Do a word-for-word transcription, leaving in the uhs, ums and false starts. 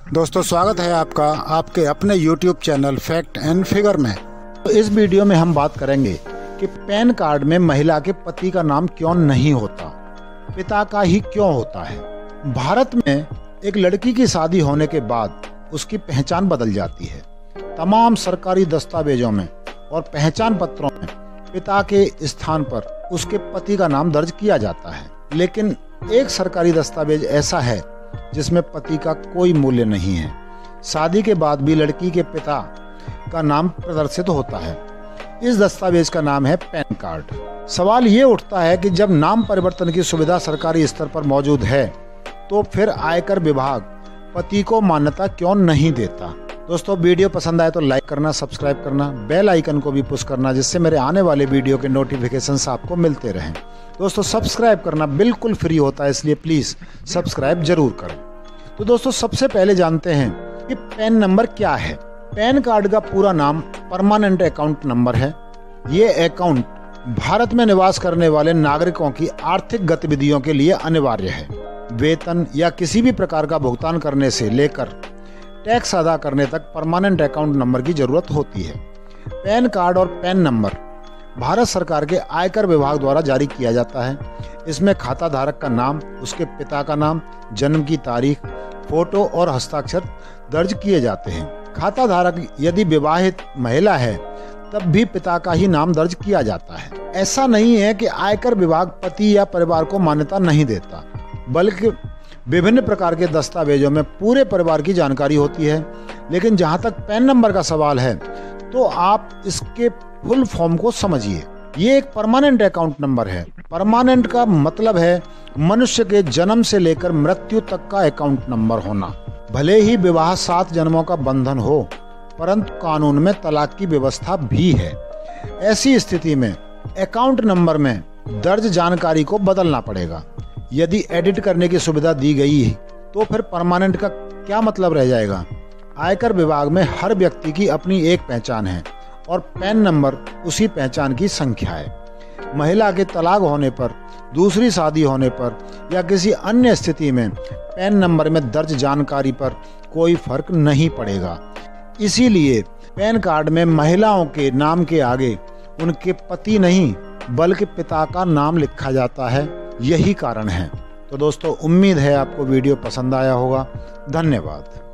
दोस्तों स्वागत है आपका आपके अपने YouTube channel fact and figure में। तो इस वीडियो में हम बात करेंगे कि पैन कार्ड में महिला के पति का नाम क्यों नहीं होता, पिता का ही क्यों होता है। भारत में एक लड़की की शादी होने के बाद उसकी पहचान बदल जाती है। तमाम सरकारी दस्तावेजों में और पहचान पत्रों में पिता के स्थान पर उसके पति का नाम दर्ज किया जाता है, लेकिन एक सरकारी दस्तावेज ऐसा है जिसमें पति का कोई मूल्य नहीं है। शादी के बाद भी लड़की के पिता का नाम प्रदर्शित होता है। इस दस्तावेज का नाम है पैन कार्ड। सवाल ये उठता है कि जब नाम परिवर्तन की सुविधा सरकारी स्तर पर मौजूद है तो फिर आयकर विभाग पति को मान्यता क्यों नहीं देता। दोस्तों वीडियो पसंद आए तो लाइक करना, सब्सक्राइब करना, बेल आइकन को भी पुश करना, जिससे मेरे आने वाले वीडियो के नोटिफिकेशंस आपको मिलते रहें। दोस्तों सब्सक्राइब करना बिल्कुल फ्री होता है, इसलिए प्लीज सब्सक्राइब जरूर करें। तो दोस्तों सबसे पहले जानते हैं कि पैन नंबर क्या है। पैन कार्ड का पूरा नाम परमानेंट अकाउंट नंबर है। ये अकाउंट भारत में निवास करने वाले नागरिकों की आर्थिक गतिविधियों के लिए अनिवार्य है। वेतन या किसी भी प्रकार का भुगतान करने से लेकर टैक्स अदा करने तक परमानेंट अकाउंट नंबर की जरूरत होती है। पैन कार्ड और पैन नंबर भारत सरकार के आयकर विभाग द्वारा जारी किया जाता है। इसमें खाता धारक का नाम, उसके पिता का नाम, जन्म की तारीख, फोटो और हस्ताक्षर दर्ज किए जाते हैं। खाता धारक यदि विवाहित महिला है तब भी पिता का ही नाम दर्ज किया जाता है। ऐसा नहीं है कि आयकर विभाग पति या परिवार को मान्यता नहीं देता, बल्कि विभिन्न प्रकार के दस्तावेजों में पूरे परिवार की जानकारी होती है। लेकिन जहां तक पैन नंबर का सवाल है तो आप इसके फुल फॉर्म को समझिए। ये एक परमानेंट अकाउंट नंबर है। परमानेंट का मतलब है मनुष्य के जन्म से लेकर मृत्यु तक का अकाउंट नंबर होना। भले ही विवाह सात जन्मों का बंधन हो, परंतु कानून में तलाक की व्यवस्था भी है। ऐसी स्थिति में अकाउंट नंबर में दर्ज जानकारी को बदलना पड़ेगा। यदि एडिट करने की सुविधा दी गई तो फिर परमानेंट का क्या मतलब रह जाएगा। आयकर विभाग में हर व्यक्ति की अपनी एक पहचान है और पैन नंबर उसी पहचान की संख्या है। महिला के तलाक होने पर, दूसरी शादी होने पर या किसी अन्य स्थिति में पैन नंबर में दर्ज जानकारी पर कोई फर्क नहीं पड़ेगा। इसीलिए पैन कार्ड में महिलाओं के नाम के आगे उनके पति नहीं बल्कि पिता का नाम लिखा जाता है। यही कारण है। तो दोस्तों उम्मीद है आपको वीडियो पसंद आया होगा। धन्यवाद।